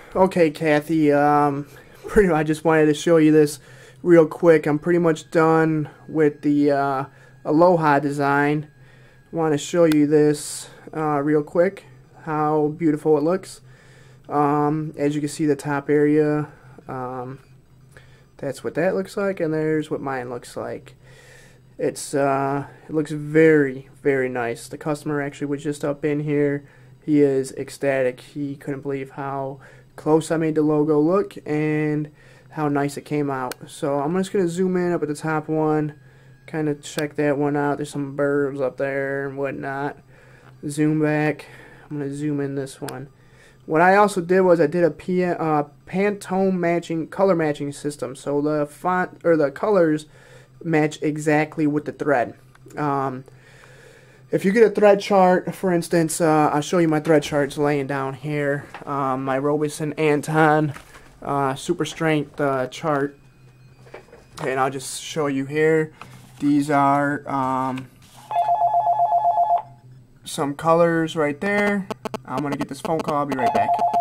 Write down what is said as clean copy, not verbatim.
Okay, Kathy, pretty much I just wanted to show you this real quick. I'm pretty much done with the Aloha design. Want to show you this real quick, how beautiful it looks. As you can see, the top area, that's what that looks like, and there's what mine looks like. It looks very, very nice. The customer actually was just up in here. He is ecstatic. He couldn't believe how close I made the logo look and how nice it came out. So I'm just going to zoom in up at the top one, kind of check that one out. There's some birds up there and whatnot. Zoom back. I'm going to zoom in this one. What I also did was I did a Pantone matching, color matching system. So the font or the colors match exactly with the thread. If you get a thread chart, for instance, I'll show you my thread charts laying down here. My Robeson Anton super strength chart, and I'll just show you here. These are some colors right there. I'm gonna get this phone call. I'll be right back.